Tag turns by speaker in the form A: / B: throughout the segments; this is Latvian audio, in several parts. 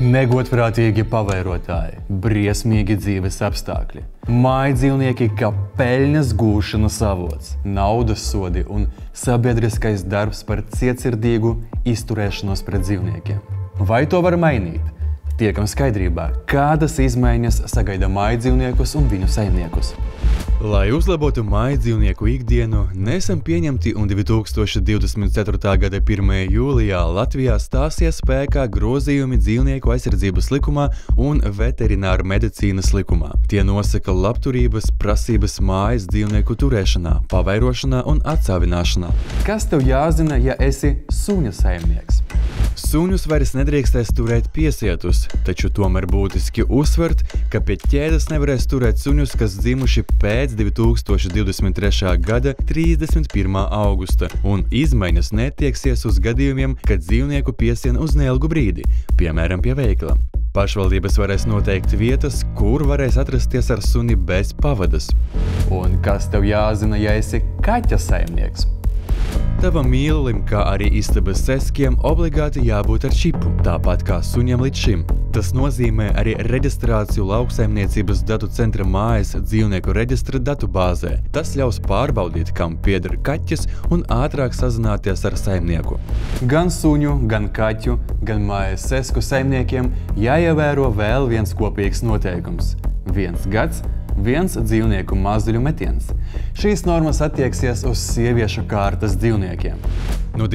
A: Negodprātīgi pavairotāji, briesmīgi dzīves apstākļi, mājdzīvnieki kā peļņas gūšanas avots, naudas sodi un sabiedriskais darbs par cietsirdīgu izturēšanos pret dzīvniekiem. Vai to var mainīt? Tiekam skaidrībā, kādas izmaiņas sagaida mājdzīvniekus un viņu saimniekus. Lai uzlabotu mājdzīvnieku ikdienu, nesen pieņemti un 2024. gada 1. jūlijā Latvijā stāsies spēkā grozījumi dzīvnieku aizsardzības likumā un veterināru medicīnas likumā. Tie nosaka labturības prasības mājas dzīvnieku turēšanā, pavairošanā un atsāvināšanā. Kas tev jāzina, ja esi suņa saimnieks? Suņus vairs nedrīkstēs turēt piesietus, taču tomēr būtiski uzsvert, ka pie ķēdes nevarēs turēt suņus, kas dzimuši pēc 2023. gada 31. augusta, un izmaiņas netieksies uz gadījumiem, kad dzīvnieku piesien uz neilgu brīdi, piemēram pie veikala. Pašvaldības varēs noteikt vietas, kur varēs atrasties ar suni bez pavadas. Un kas tev jāzina, ja esi kaķa saimnieks? Tavam mīlulim, kā arī istabas seskiem, obligāti jābūt ar čipu, tāpat kā suņam līdz šim. Tas nozīmē arī reģistrāciju lauksaimniecības datu centra mājas dzīvnieku reģistra datubāzē. Tas ļaus pārbaudīt, kam pieder kaķis un ātrāk sazināties ar saimnieku. Gan suņu, gan kaķu, gan mājas sesku saimniekiem jāievēro vēl viens kopīgs noteikums – 1 gads, 1 dzīvnieku mazuļu metiens. Šīs normas attieksies uz sieviešu kārtas dzīvniekiem. No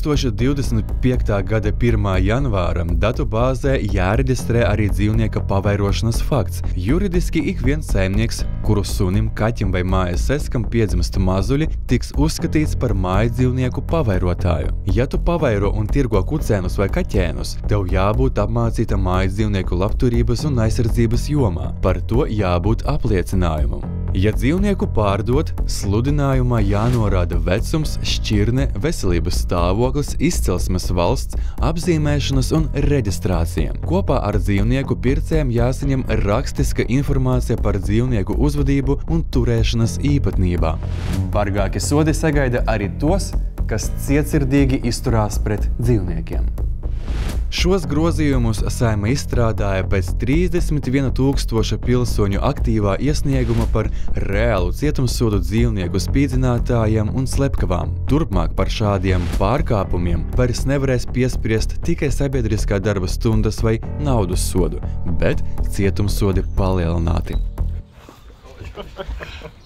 A: 2025. gada 1. janvāra datubāzē jāreģistrē arī dzīvnieka pavairošanas fakts. Juridiski ik viens saimnieks, kuru sunim, kaķim vai mājas seskam piedzimst mazuļi, tiks uzskatīts par mājdzīvnieku pavairotāju. Ja tu pavairo un tirgo kucēnus vai kaķēnus, tev jābūt apmācīta mājdzīvnieku labturības un aizsardzības jomā. Par to jābūt apliecinājumam. Ja dzīvnieku pārdot, sludinājumā jānorāda vecums, šķirne, veselības stāvoklis, izcelsmes valsts, apzīmēšanas un reģistrācija. Kopā ar dzīvnieku pircējiem jāsaņem rakstiska informācija par dzīvnieku uzvedību un turēšanas īpatnībām. Bargāki sodi sagaida arī tos, kas cietsirdīgi izturās pret dzīvniekiem. Šos grozījumus Saeima izstrādāja pēc 31 000 pilsoņu aktīvā iesnieguma par reālu cietumsodu dzīvnieku spīdzinātājiem un slepkavām. Turpmāk par šādiem pārkāpumiem vairs nevarēs piespriest tikai sabiedriskā darba stundas vai naudas sodu, bet cietumsodi palielināti.